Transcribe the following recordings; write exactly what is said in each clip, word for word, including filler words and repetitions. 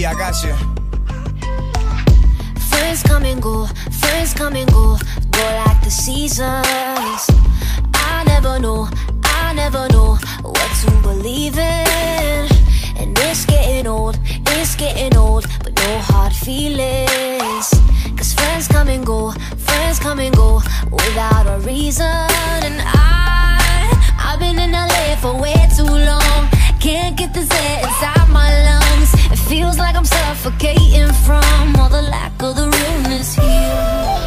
baby, I got you. Friends come and go, friends come and go, go like the seasons. I never know, I never know what to believe in. And it's getting old, it's getting old, but no hard feelings. Cause friends come and go, friends come and go without a reason. And I, I've been in L A for way too long. Can't get this air inside my lungs. It feels like I'm suffocating from all the lack of the realness here.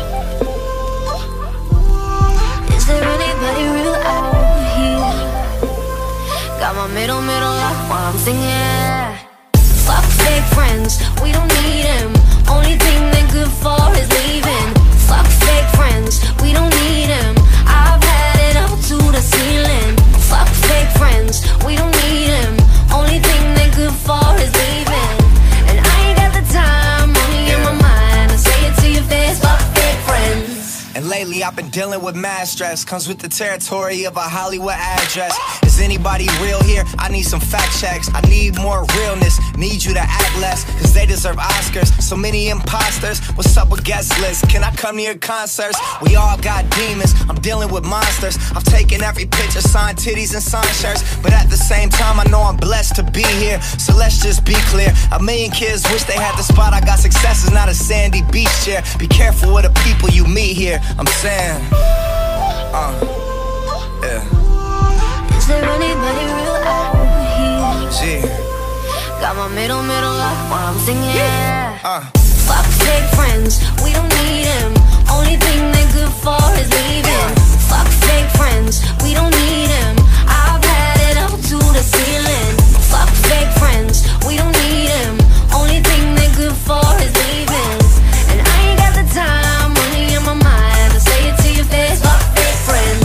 Is there anybody real out here? Got my middle, middle up while I'm singing. Fuck fake friends, we don't need them. Only thing they're good for is leaving. Fuck fake friends, we don't need them. I've had it up to the ceiling. Fuck fake friends, we don't need them. Only thing they're good for is leaving. And I ain't got the time, money in my mind. I say it to your face, fuck fake friends. And lately I've been dealing with mad stress. Comes with the territory of a Hollywood address. Is anybody real here? I need some fact checks. I need more realness. Need you to act less, cause they deserve Oscars. So many imposters. What's up with guest lists? Can I come to your concerts? We all got demons. I'm dealing with monsters. I've taken every picture, signed titties and signed shirts. But at the same time I know I'm blessed to be here. So let's just be clear. A million kids wish they had the spot. I got success is not a sandy beach chair. Be careful with the people you meet here. I'm saying, uh, yeah. Is there anybody real out here? Gee. Got my middle, middle up while I'm singing. Uh. Fuck fake friends, we don't need them. Only thing they're good for is leaving. Fuck fake friends, we don't need them. I've had it up to the ceiling. Fuck fake friends, we don't need them. Only thing they're good for is leaving. And I ain't got the time, money in my mind. I say it to your face, fuck fake friends.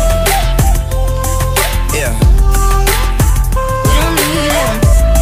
Yeah. We don't need them.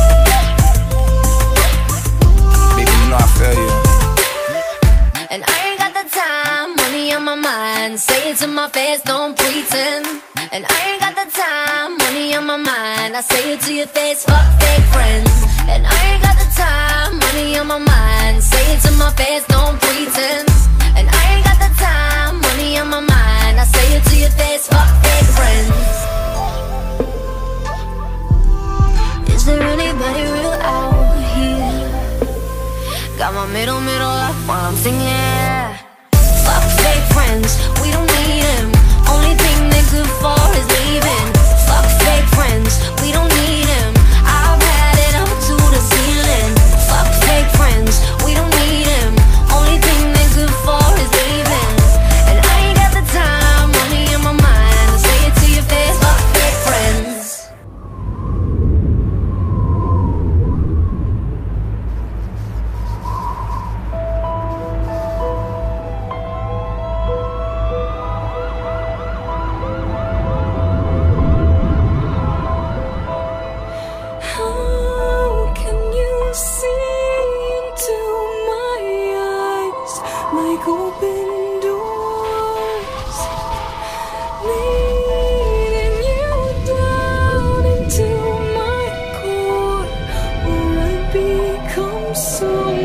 Baby, you know I feel you. And I ain't got the time, money on my mind. Say it to my face, don't pretend. And I ain't got the time, money on my mind. I say it to your face, fuck fake friends. And I ain't got the time, money on my mind. Say it to my face, don't pretend. And I ain't got the time, money on my mind. I say it to your face, fuck fake friends. Is there anybody real out here? Got my middle, middle up while I'm singing. Fuck fake friends, we don't need them. Only thing they're good for is leaving. Fuck fake friends, we don't need them. I've had it up to the ceiling. Fuck fake friends, we don't need them. Only thing they're good for is leaving. And I ain't got the time, money in my mind. I say it to your face, fuck fake friends. How can you see into my eyes like open doors? Leading you down into my core, where I become so